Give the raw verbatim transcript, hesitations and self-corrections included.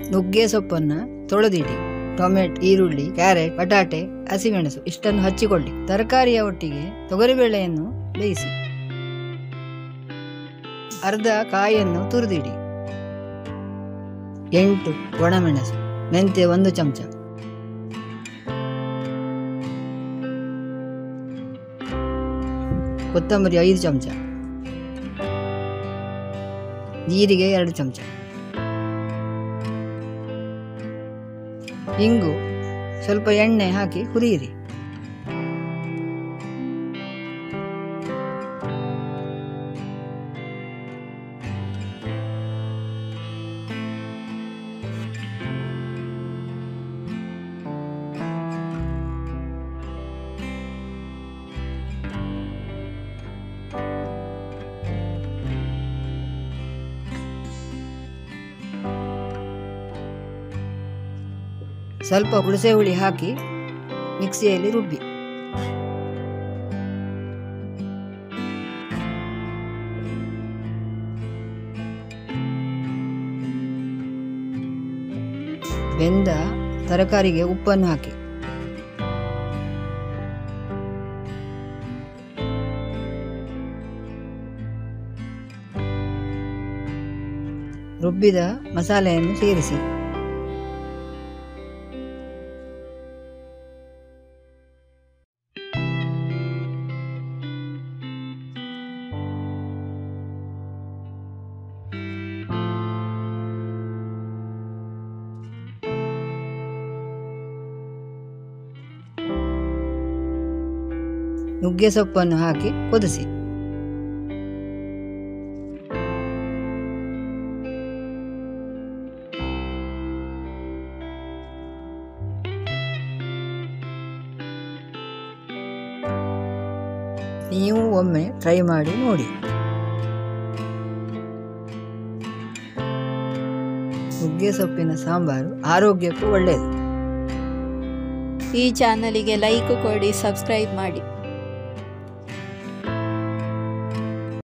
ನುಗ್ಗೆ ಸೊಪ್ಪನ್ನು ತೊಳೆದಿಡಿ. ಟೊಮೆಟೊ, ಈರುಳ್ಳಿ, ಕ್ಯಾರೆಟ್, ಬಟಾಟೆ, ಹಸಿಮೆಣಸು ಇಷ್ಟನ್ನು ಹಚ್ಚಿಕೊಳ್ಳಿ. ತರಕಾರಿಯ ಒಟ್ಟಿಗೆ ತೊಗರಿಬೇಳೆಯನ್ನು ಬೇಯಿಸಿ. ಅರ್ಧ ಕಾಯನ್ನು ತುರಿದಿಡಿ. ಎಂಟು ಒಣಮೆಣಸು, ಮೆಂತ್ಯ ಒಂದು ಚಮಚ, ಕೊತ್ತಂಬರಿ ಐದು ಚಮಚ, ಜೀರಿಗೆ ಎರಡು ಚಮಚ, ಇಂಗು, ಸ್ವಲ್ಪ ಎಣ್ಣೆ ಹಾಕಿ ಹುರಿಯಿರಿ. ಸ್ವಲ್ಪ ಹುಣಸೆ ಹುಳಿ ಹಾಕಿ ಮಿಕ್ಸಿಯಲ್ಲಿ ರುಬ್ಬಿ. ಬೆಂದ ತರಕಾರಿಗೆ ಉಪ್ಪನ್ನು ಹಾಕಿ. ರುಬ್ಬಿದ ಮಸಾಲೆಯನ್ನು ಸೇರಿಸಿ. ನುಗ್ಗೆ ಸೊಪ್ಪನ್ನು ಹಾಕಿ ಕುದಿಸಿ. ನೀವು ಒಮ್ಮೆ ಟ್ರೈ ಮಾಡಿ ನೋಡಿ. ನುಗ್ಗೆ ಸೊಪ್ಪಿನ ಸಾಂಬಾರು ಆರೋಗ್ಯಕ್ಕೂ ಒಳ್ಳೆಯದು. ಈ ಚಾನಲಿಗೆ ಲೈಕ್ ಕೊಡಿ, ಸಬ್ಸ್ಕ್ರೈಬ್ ಮಾಡಿ.